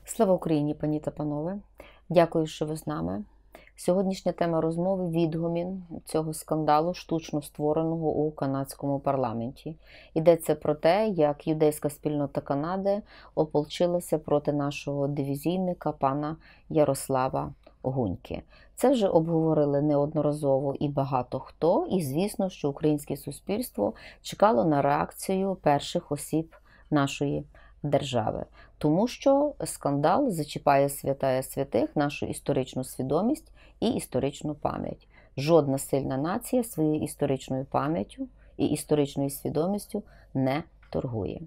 Слава Україні, пані та панове! Дякую, що ви з нами. Сьогоднішня тема розмови – відгомін цього скандалу, штучно створеного у канадському парламенті. Йдеться про те, як юдейська спільнота Канади ополчилася проти нашого дивізійника пана Ярослава Гуньки. Це вже обговорили неодноразово і багато хто, і звісно, що українське суспільство чекало на реакцію перших осіб нашої держави. Тому що скандал зачіпає святая святих, нашу історичну свідомість і історичну пам'ять. Жодна сильна нація своєю історичною пам'яттю і історичною свідомістю не торгує.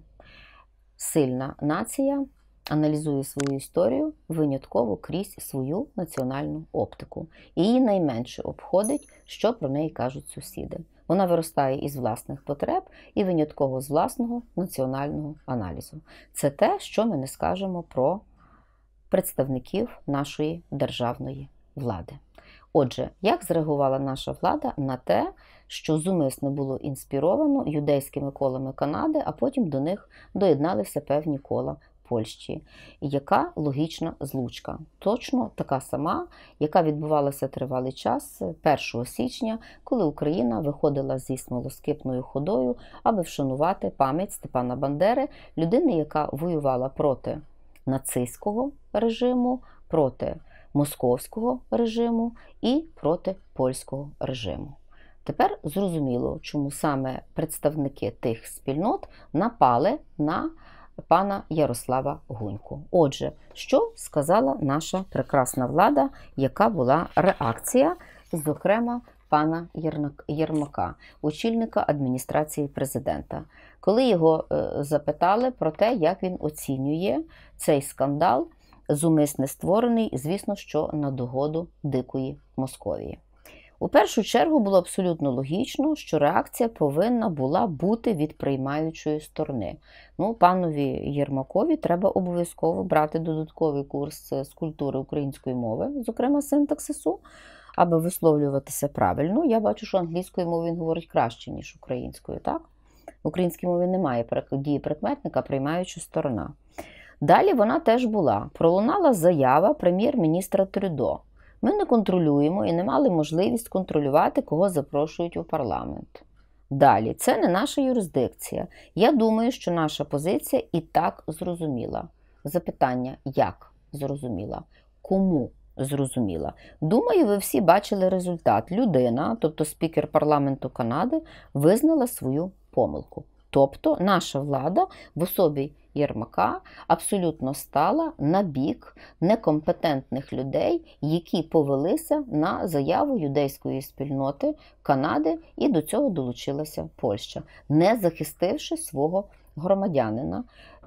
Сильна нація аналізує свою історію винятково крізь свою національну оптику. І її найменше обходить, що про неї кажуть сусіди. Вона виростає із власних потреб і винятково з власного національного аналізу. Це те, що ми не скажемо про представників нашої державної влади. Отже, як зреагувала наша влада на те, що зумисне було інспіровано юдейськими колами Канади, а потім до них доєдналися певні кола Польщі. Яка логічна злучка? Точно така сама, яка відбувалася тривалий час 1 січня, коли Україна виходила зі смолоскипною ходою, аби вшанувати пам'ять Степана Бандери, людини, яка воювала проти нацистського режиму, проти московського режиму і проти польського режиму. Тепер зрозуміло, чому саме представники тих спільнот напали на пана Ярослава Гуньку. Отже, що сказала наша прекрасна влада, яка була реакція, зокрема, пана Єрмака, очільника адміністрації президента, коли його запитали про те, як він оцінює цей скандал, зумисне створений, звісно, що на догоду дикої Московії. У першу чергу було абсолютно логічно, що реакція повинна була бути від приймаючої сторони. Панові Єрмакові треба обов'язково брати додатковий курс з культури української мови, зокрема синтаксису, аби висловлюватися правильно. Я бачу, що англійською мовою він говорить краще, ніж українською, так? В українській мові немає дії прикметника «приймаюча сторона». Далі вона теж була. Пролунала заява прем'єр-міністра Трюдо. Ми не контролюємо і не мали можливість контролювати, кого запрошують у парламент. Далі, це не наша юрисдикція. Я думаю, що наша позиція і так зрозуміла. Запитання, як зрозуміла? Кому зрозуміла? Думаю, ви всі бачили результат. Людина, тобто спікер парламенту Канади, визнала свою помилку. Тобто наша влада в особі Єрмака абсолютно стала на бік некомпетентних людей, які повелися на заяву юдейської спільноти Канади, і до цього долучилася Польща, не захистивши свого громадянина,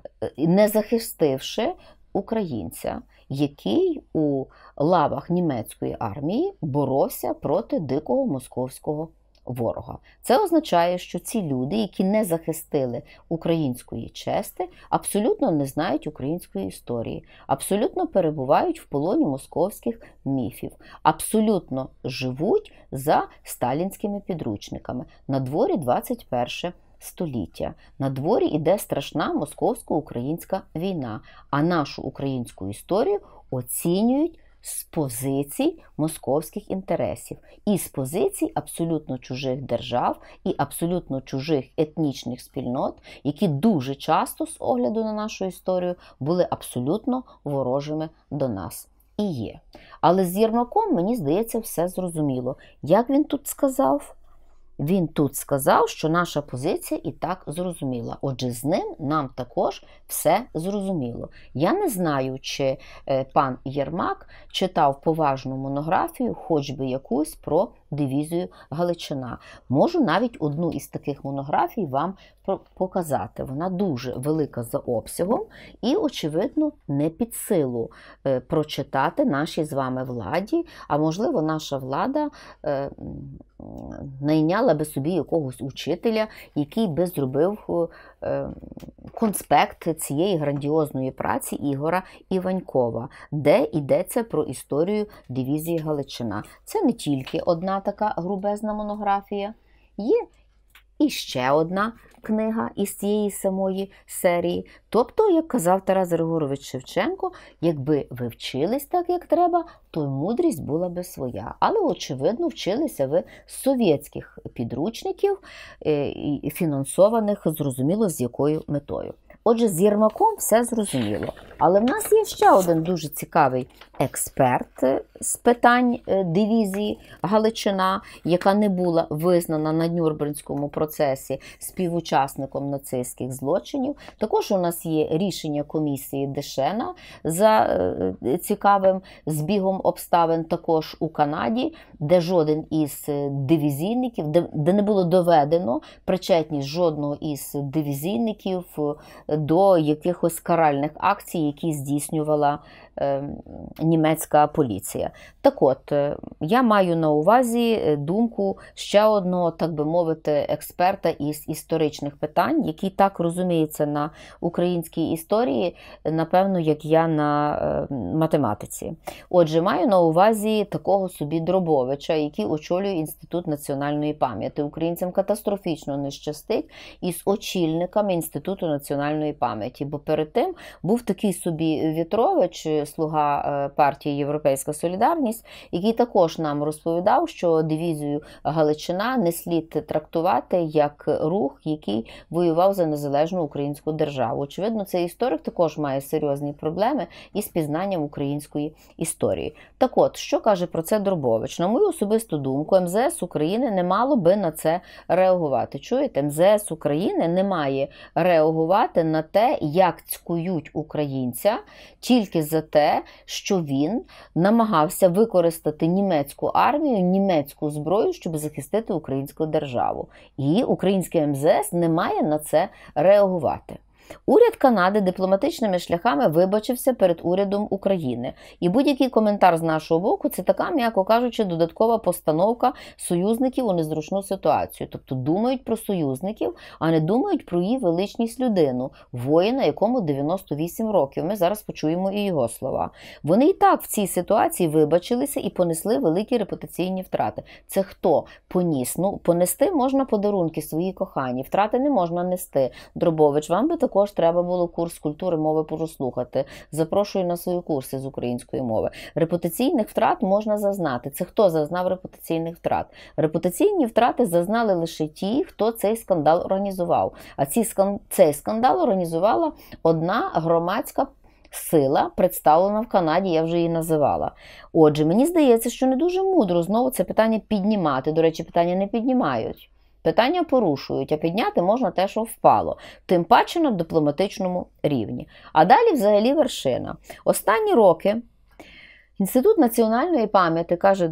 не захистивши українця, який у лавах німецької армії боровся проти дикого московського ворога. Це означає, що ці люди, які не захистили української чести, абсолютно не знають української історії, абсолютно перебувають в полоні московських міфів, абсолютно живуть за сталінськими підручниками. На дворі 21 століття. На дворі іде страшна московсько-українська війна, а нашу українську історію оцінюють з позицій московських інтересів і з позицій абсолютно чужих держав і абсолютно чужих етнічних спільнот, які дуже часто, з огляду на нашу історію, були абсолютно ворожими до нас. І є. Але з Єрмаком, мені здається, все зрозуміло. Як він тут сказав? Він тут сказав, що наша позиція і так зрозуміла. Отже, з ним нам також все зрозуміло. Я не знаю, чи пан Єрмак читав поважну монографію, хоч би якусь, про дивізію Галичина. Можу навіть одну із таких монографій вам показати. Вона дуже велика за обсягом і, очевидно, не під силу прочитати нашій з вами владі, а можливо наша влада найняла би собі якогось учителя, який би зробив конспект цієї грандіозної праці Ігора Іванькова, де йдеться про історію дивізії Галичина. Це не тільки одна така грубезна монографія, є і ще одна книга із цієї самої серії. Тобто, як казав Тарас Григорович Шевченко, якби ви вчились так, як треба, то й мудрість була би своя. Але, очевидно, вчилися ви з совєтських підручників, фінансованих, зрозуміло, з якою метою. Отже, з Єрмаком все зрозуміло. Але в нас є ще один дуже цікавий експерт з питань дивізії Галичина, яка не була визнана на Нюрнберзькому процесі співучасником нацистських злочинів. Також у нас є рішення комісії Дешена за цікавим збігом обставин також у Канаді, де жоден із дивізійників, де не було доведено причетність жодного із дивізійників до якихось каральних акцій, які здійснювала німецька поліція. Так от, я маю на увазі думку ще одного, так би мовити, експерта із історичних питань, який так розуміється на українській історії, напевно, як я на математиці. Отже, маю на увазі такого собі Дробовича, який очолює Інститут національної пам'яті. Українцям катастрофічно не щастить із очільниками Інституту національної пам'яті, бо перед тим був такий собі В'ятрович, слуга партії «Європейська солідарність», який також нам розповідав, що дивізію Галичина не слід трактувати як рух, який воював за незалежну українську державу. Очевидно, цей історик також має серйозні проблеми із пізнанням української історії. Так от, що каже про це Дробович? На мою особисту думку, МЗС України не мало би на це реагувати. Чуєте? МЗС України не має реагувати на те, як цькують українця тільки за те, що він намагався використати німецьку армію, німецьку зброю, щоб захистити українську державу. І українське МЗС не має на це реагувати. Уряд Канади дипломатичними шляхами вибачився перед урядом України. І будь-який коментар з нашого боку – це така, м'яко кажучи, додаткова постановка союзників у незручну ситуацію. Тобто думають про союзників, а не думають про її величність людину, воїна, якому 98 років. Ми зараз почуємо і його слова. Вони і так в цій ситуації вибачилися і понесли великі репутаційні втрати. Це хто поніс? Ну, понести можна подарунки своїй коханій, втрати не можна нести. Дробович, вам би також треба було курс культури мови прослухати. Запрошую на свої курси з української мови. Репутаційних втрат можна зазнати. Це хто зазнав репутаційних втрат? Репутаційні втрати зазнали лише ті, хто цей скандал організував. А цей скандал організувала одна громадська сила, представлена в Канаді, я вже її називала. Отже, мені здається, що не дуже мудро знову це питання піднімати. До речі, питання не піднімають. Питання порушують, а підняти можна те, що впало. Тим паче на дипломатичному рівні. А далі взагалі вершина. Останні роки Інститут національної пам'яті, каже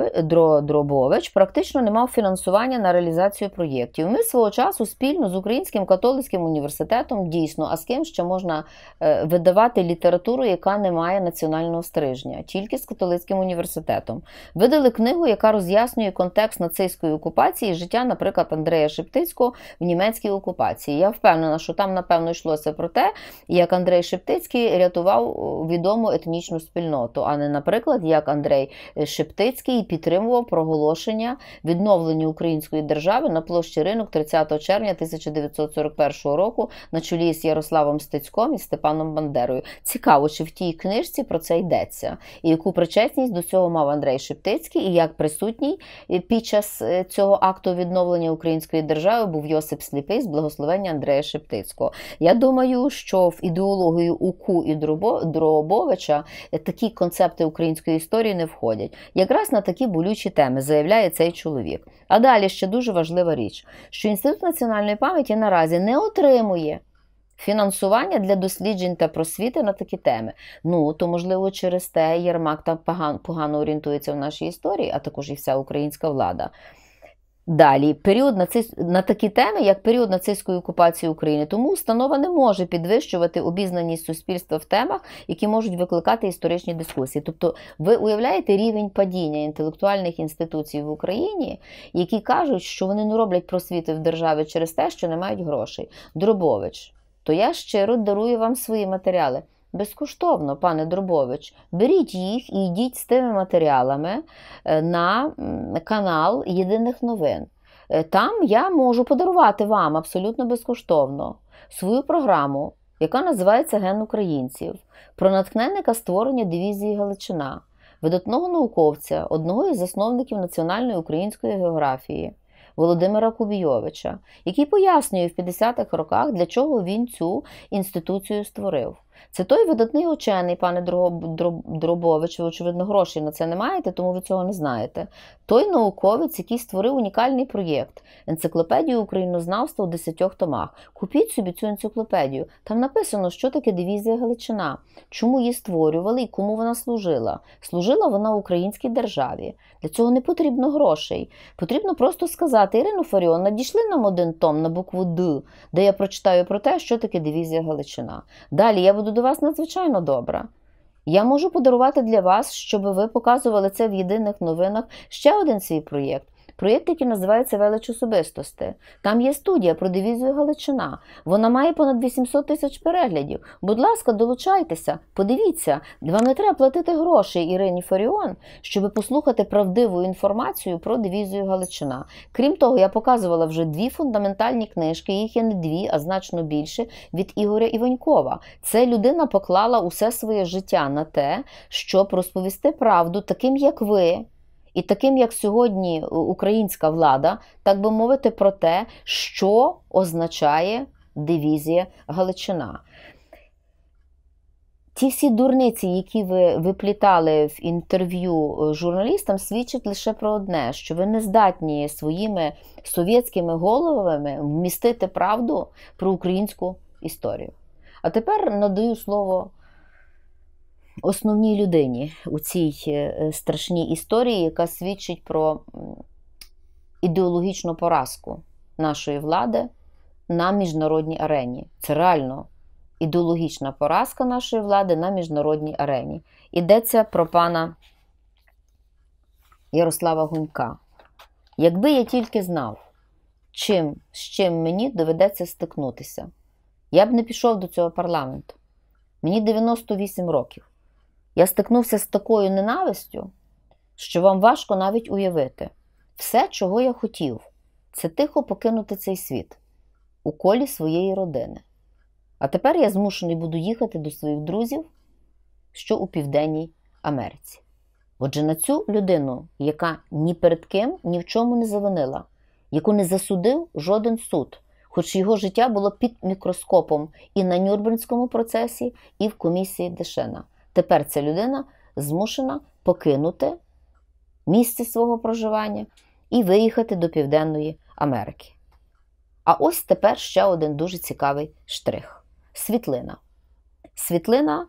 Дробович, практично не мав фінансування на реалізацію проєктів. Ми свого часу спільно з Українським католицьким університетом, дійсно, а з ким ще можна видавати літературу, яка не має національного стрижня, тільки з католицьким університетом. Видали книгу, яка роз'яснює контекст нацистської окупації і життя, наприклад, Андрея Шептицького в німецькій окупації. Я впевнена, що там, напевно, йшлося про те, як Андрей Шептицький рятував відому етнічну спільноту, а не наприклад, як Андрей Шептицький підтримував проголошення відновлення української держави на площі Ринок 30 червня 1941 року на чолі з Ярославом Стецьком і Степаном Бандерою. Цікаво, чи в тій книжці про це йдеться. І яку причетність до цього мав Андрей Шептицький, і як присутній під час цього акту відновлення української держави був Йосип Сліпий з благословення Андрея Шептицького. Я думаю, що в ідеологію УКУ і Дробовича такі концепти української історії не входять. Якраз на такі болючі теми заявляє цей чоловік. А далі ще дуже важлива річ, що Інститут національної пам'яті наразі не отримує фінансування для досліджень та просвіти на такі теми. Ну, то, можливо, через те Єрмак так погано орієнтується в нашій історії, а також і вся українська влада. Далі, на такі теми, як період нацистської окупації України. Тому установа не може підвищувати обізнаність суспільства в темах, які можуть викликати історичні дискусії. Тобто, ви уявляєте рівень падіння інтелектуальних інституцій в Україні, які кажуть, що вони не роблять просвіти в державі через те, що не мають грошей. Дробович, то я щиро дарую вам свої матеріали. Безкоштовно, пане Дробович. Беріть їх і йдіть з тими матеріалами на канал Єдиних новин. Там я можу подарувати вам абсолютно безкоштовно свою програму, яка називається «Ген українців», про натхненника створення дивізії Галичина, видатного науковця, одного із засновників національної української географії Володимира Кубійовича, який пояснює в 50-х роках, для чого він цю інституцію створив. Це той видатний учений, пане Дробович, ви, очевидно, грошей на це не маєте, тому ви цього не знаєте. Той науковець, який створив унікальний проєкт – енциклопедію українознавства у 10 томах. Купіть собі цю енциклопедію. Там написано, що таке дивізія Галичина, чому її створювали і кому вона служила. Служила вона українській державі. Для цього не потрібно грошей. Потрібно просто сказати: Ірино Фаріон, надійшли нам один том на букву «Д», де я прочитаю про те, що таке дивізія Галичина. Далі я буду до вас надзвичайно добра. Я можу подарувати для вас, щоб ви показували це в єдиних новинах, ще один свій проєкт. Проєкт, який називається «Велич особистості». Там є студія про дивізію Галичина. Вона має понад 800 тисяч переглядів. Будь ласка, долучайтеся, подивіться. Вам не треба платити гроші Ірині Фаріон, щоб послухати правдиву інформацію про дивізію Галичина. Крім того, я показувала вже 2 фундаментальні книжки, їх є не 2, а значно більше, від Ігоря Іванькова. Це людина поклала усе своє життя на те, щоб розповісти правду таким, як ви, і таким, як сьогодні українська влада, так би мовити, про те, що означає дивізія Галичина. Ті всі дурниці, які ви виплітали в інтерв'ю журналістам, свідчать лише про одне, що ви не здатні своїми совєтськими головами вмістити правду про українську історію. А тепер надаю слово основній людині у цій страшній історії, яка свідчить про ідеологічну поразку нашої влади на міжнародній арені. Це реально ідеологічна поразка нашої влади на міжнародній арені. Йдеться про пана Ярослава Гунька. Якби я тільки знав, з чим мені доведеться стикнутися, я б не пішов до цього парламенту. Мені 98 років. Я стикнувся з такою ненавистю, що вам важко навіть уявити. Все, чого я хотів, це тихо покинути цей світ у колі своєї родини. А тепер я змушений буду їхати до своїх друзів, що у Південній Америці. Отже, на цю людину, яка ні перед ким, ні в чому не завинила, яку не засудив жоден суд, хоч його життя було під мікроскопом і на Нюрнберзькому процесі, і в комісії Дешена. Тепер ця людина змушена покинути місце свого проживання і виїхати до Південної Америки. А ось тепер ще один дуже цікавий штрих. Світлина. Світлина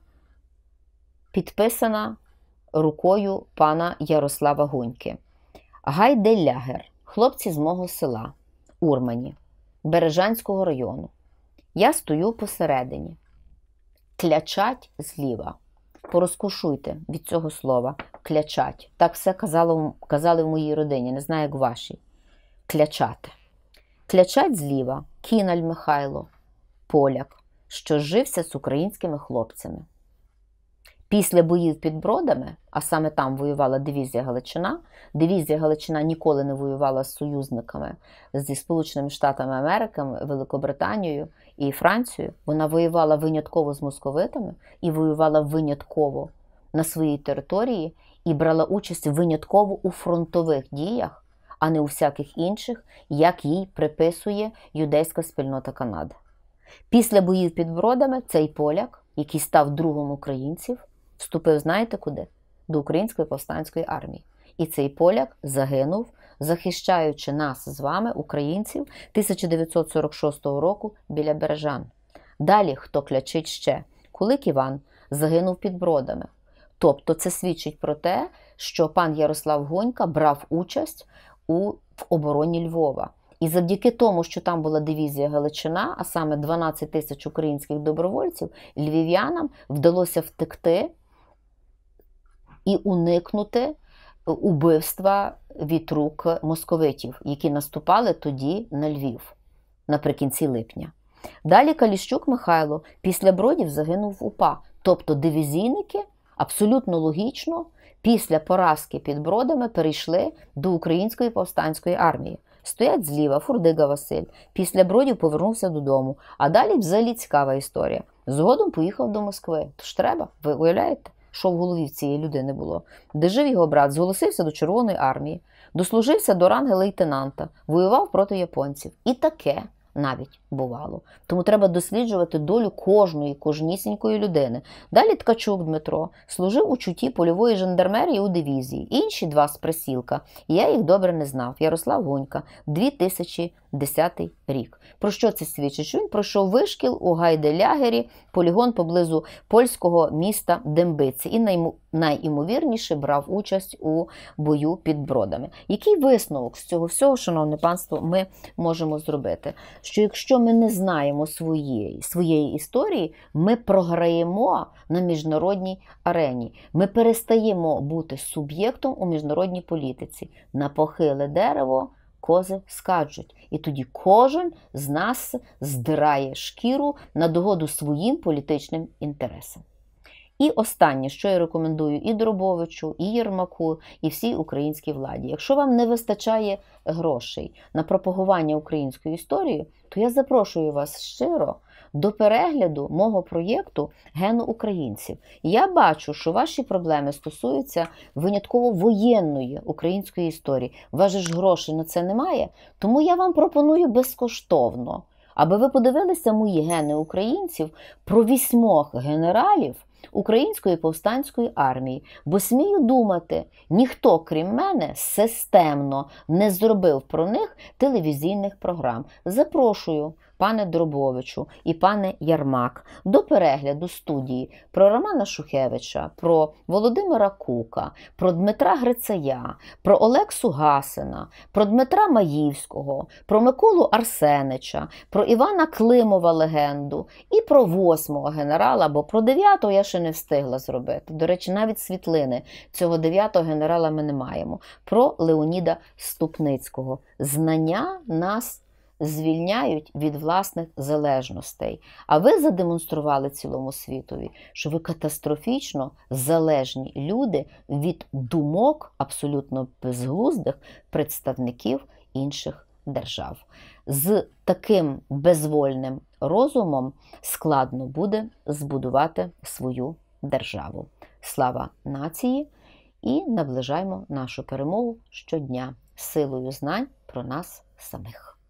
підписана рукою пана Ярослава Гуньки. Гайделягер. Хлопці з мого села, Урмані, Бережанського району. Я стою посередині. Клячать зліва. Порозкошуйте від цього слова. Клячать. Так все казали в моїй родині, не знаю, як в вашій. Клячати. Клячать зліва Кіналь Михайло, поляк, що зжився з українськими хлопцями. Після боїв під Бродами, а саме там воювала дивізія Галичина ніколи не воювала з союзниками, зі Сполученими Штатами Америки, Великобританією і Францією. Вона воювала винятково з московитами і воювала винятково на своїй території і брала участь винятково у фронтових діях, а не у всяких інших, як їй приписує юдейська спільнота Канади. Після боїв під Бродами цей поляк, який став другом українців, вступив, знаєте куди? До Української повстанської армії. І цей поляк загинув, захищаючи нас з вами, українців, 1946 року біля Бережан. Далі, хто клячить ще? Кулик Іван загинув під Бродами. Тобто це свідчить про те, що пан Ярослав Гунька брав участь в обороні Львова. І завдяки тому, що там була дивізія Галичина, а саме 12 тисяч українських добровольців, львів'янам вдалося втекти і уникнути убивства від рук московитів, які наступали тоді на Львів наприкінці липня. Далі Каліщук Михайло після Бродів загинув в УПА. Тобто дивізійники абсолютно логічно після поразки під Бродами перейшли до Української повстанської армії. Стоять зліва Фурдига Василь. Після Бродів повернувся додому. А далі взагалі цікава історія. Згодом поїхав до Москви. Тож треба, ви уявляєте, що в голові в цієї людини було? Де жив його брат, зголосився до Червоної армії, дослужився до ранги лейтенанта, воював проти японців. І таке навіть бувало. Тому треба досліджувати долю кожнісінької людини. Далі Ткачук Дмитро служив у чуті польової жандармерії у дивізії. Інші два з присілка. Я їх добре не знав. Ярослав Гунька, 2010 рік. Про що це свідчить? Що він пройшов вишкіл у Гайделягері, полігон поблизу польського міста Дембиці і найімовірніше брав участь у бою під Бродами. Який висновок з цього всього, шановне панство, ми можемо зробити? Що якщо ми не знаємо своєї історії, ми програємо на міжнародній арені. Ми перестаємо бути суб'єктом у міжнародній політиці. На похиле дерево кози скачуть. І тоді кожен з нас здирає шкіру на догоду своїм політичним інтересам. І останнє, що я рекомендую і Дробовичу, і Єрмаку, і всій українській владі. Якщо вам не вистачає грошей на пропагування української історії, то я запрошую вас щиро до перегляду мого проєкту «Гену українців». Я бачу, що ваші проблеми стосуються винятково воєнної української історії. У вас же ж грошей на це немає, тому я вам пропоную безкоштовно, аби ви подивилися мої «Гени українців» про 8 генералів Української повстанської армії, бо смію думати, ніхто, крім мене, системно не зробив про них телевізійних програм. Запрошую, пане Дробовичу і пане Ярмак, до перегляду студії про Романа Шухевича, про Володимира Кука, про Дмитра Грицая, про Олексу Гасина, про Дмитра Маївського, про Миколу Арсенича, про Івана Климова легенду і про 8-го генерала, бо про 9-го я ще не встигла зробити. До речі, навіть світлини цього 9-го генерала ми не маємо. Про Леоніда Ступницького. Знання нас звільняють від власних залежностей. А ви задемонстрували цілому світові, що ви катастрофічно залежні люди від думок абсолютно безглуздих представників інших держав. З таким безвольним розумом складно буде збудувати свою державу. Слава нації! І наближаємо нашу перемогу щодня силою знань про нас самих.